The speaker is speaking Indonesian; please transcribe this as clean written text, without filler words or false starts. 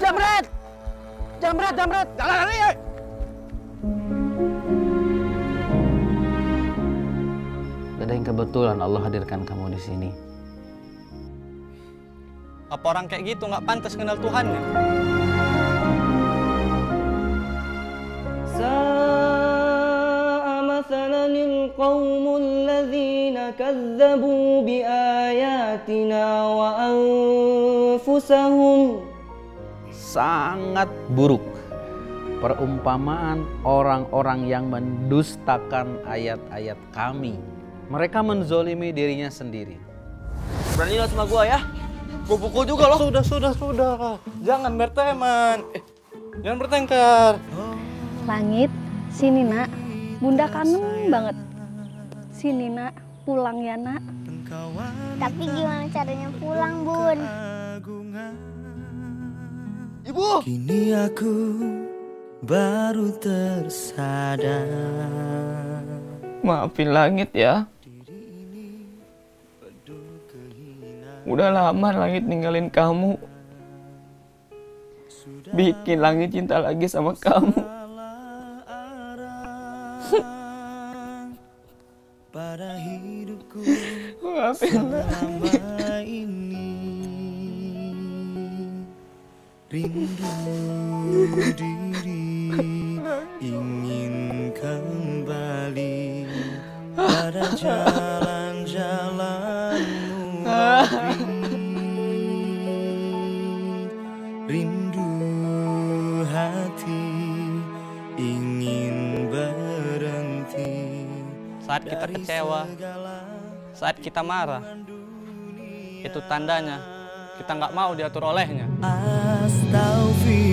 Jamret! Jamret, Jamret! Jalan lari ya! Ada yang kebetulan Allah hadirkan kamu di sini. Apa orang kayak gitu nggak pantas kenal Tuhannya? Sa'a mathalanil qaumul ladzina kazzabu biayatina wa anfusahum. Sangat buruk perumpamaan orang-orang yang mendustakan ayat-ayat kami. Mereka menzolimi dirinya sendiri. Berani lo sama gua ya? Gua pukul juga loh. Sudah. Jangan berteman. Jangan bertengkar. Langit, sini nak. Bunda kangen banget. Sini nak, pulang ya nak. Tapi gimana caranya pulang, Bun? Ibu! Kini aku baru tersadar. Maafin Langit ya. Udah lama Langit ninggalin kamu. Bikin Langit cinta lagi sama kamu. Pada hidupku selama ini rindu diri ingin kembali pada jalan-jalanmu rindu hati ingin berhenti. Saat kita kecewa, saat kita marah, itu tandanya kita nggak mau diatur olehnya. Astaghfirullah.